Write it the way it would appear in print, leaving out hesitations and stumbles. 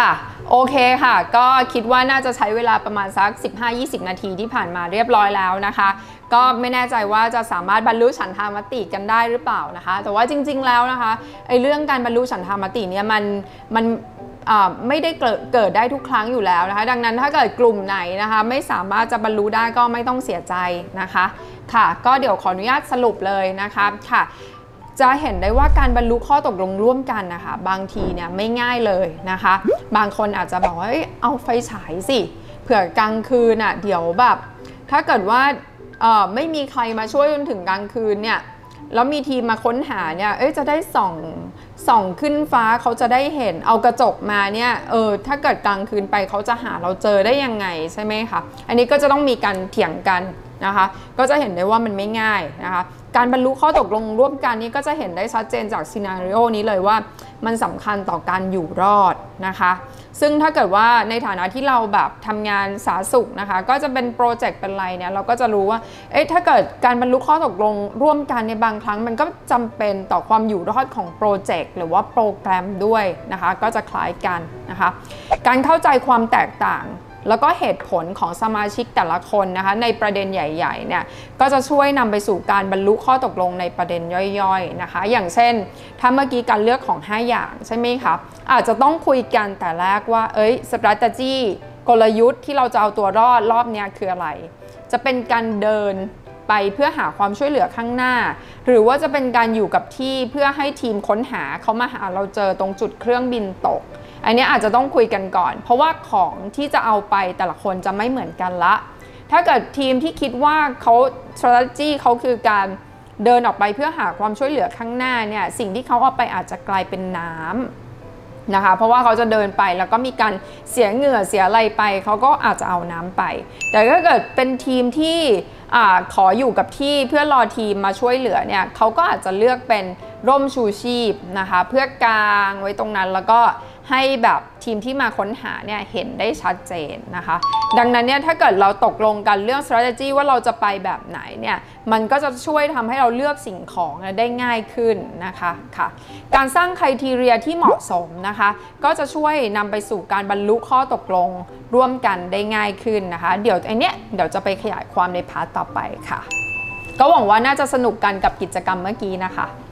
ค่ะโอเคค่ะก็คิดว่าน่าจะใช้เวลาประมาณสัก 15-20 นาทีที่ผ่านมาเรียบร้อยแล้วนะคะก็ไม่แน่ใจว่าจะสามารถบรรลุฉันทามติกันได้หรือเปล่านะคะแต่ว่าจริงๆแล้วนะคะไอ้เรื่องการบรรลุฉันทามติเนี่ยมันไม่ได้เกิดได้ทุกครั้งอยู่แล้วนะคะดังนั้นถ้าเกิดกลุ่มไหนนะคะไม่สามารถจะบรรลุได้ก็ไม่ต้องเสียใจนะคะค่ะก็เดี๋ยวขออนุญาตสรุปเลยนะคะค่ะจะเห็นได้ว่าการบรรลุข้อตกลงร่วมกันนะคะบางทีเนี่ยไม่ง่ายเลยนะคะบางคนอาจจะบอกว่าเอาไฟฉายสิเผื่อกลางคืนเดี๋ยวแบบถ้าเกิดว่าไม่มีใครมาช่วยจนถึงกลางคืนเนี่ยแล้วมีทีมมาค้นหาเนี่ยจะได้ส่องขึ้นฟ้าเขาจะได้เห็นเอากระจกมาเนี่ยถ้าเกิดกลางคืนไปเขาจะหาเราเจอได้ยังไงใช่ไหมคะอันนี้ก็จะต้องมีการเถียงกันนะคะก็จะเห็นได้ว่ามันไม่ง่ายนะคะการบรรลุข้อตกลงร่วมกันนี้ก็จะเห็นได้ชัดเจนจากซีนาริโอนี้เลยว่ามันสำคัญต่อการอยู่รอดนะคะซึ่งถ้าเกิดว่าในฐานะที่เราแบบทำงานสาธารณสุขนะคะก็จะเป็นโปรเจกต์เป็นอะไรเนี่ยเราก็จะรู้ว่าถ้าเกิดการบรรลุข้อตกลงร่วมกันในบางครั้งมันก็จำเป็นต่อความอยู่รอดของโปรเจกต์หรือว่าโปรแกรมด้วยนะคะก็จะคล้ายกันนะคะการเข้าใจความแตกต่างแล้วก็เหตุผลของสมาชิกแต่ละคนนะคะในประเด็นใหญ่ๆเนี่ยก็จะช่วยนำไปสู่การบรรลุข้อตกลงในประเด็นย่อยๆนะคะอย่างเช่นถ้าเมื่อกี้การเลือกของ5อย่างใช่ไหมคะอาจจะต้องคุยกันแต่แรกว่าstrategy กลยุทธ์ที่เราจะเอาตัวรอดรอบนี้คืออะไรจะเป็นการเดินไปเพื่อหาความช่วยเหลือข้างหน้าหรือว่าจะเป็นการอยู่กับที่เพื่อให้ทีมค้นหาเขามาหาเราเจอตรงจุดเครื่องบินตกอันนี้อาจจะต้องคุยกันก่อนเพราะว่าของที่จะเอาไปแต่ละคนจะไม่เหมือนกันละถ้าเกิดทีมที่คิดว่าเขา strategy เขาคือการเดินออกไปเพื่อหาความช่วยเหลือข้างหน้าเนี่ยสิ่งที่เขาเอาไปอาจจะกลายเป็นน้ำนะคะเพราะว่าเขาจะเดินไปแล้วก็มีการเสียเหงื่อเสียอะไรไปเขาก็อาจจะเอาน้ำไปแต่ถ้าเกิดเป็นทีมที่ขออยู่กับที่เพื่อรอทีมมาช่วยเหลือเนี่ยเขาก็อาจจะเลือกเป็นร่มชูชีพนะคะเพื่อกางไว้ตรงนั้นแล้วก็ให้แบบทีมที่มาค้นหาเนี่ยเห็นได้ชัดเจนนะคะดังนั้นเนี่ยถ้าเกิดเราตกลงกันเรื่อง strategy ว่าเราจะไปแบบไหนเนี่ยมันก็จะช่วยทำให้เราเลือกสิ่งของได้ง่ายขึ้นนะคะค่ะการสร้างไครทีเรียที่เหมาะสมนะคะก็จะช่วยนำไปสู่การบรรลุข้อตกลงร่วมกันได้ง่ายขึ้นนะคะเดี๋ยวจะไปขยายความในพาร์ทต่อไปค่ะก็หวังว่าน่าจะสนุกกันกับกิจกรรมเมื่อกี้นะคะ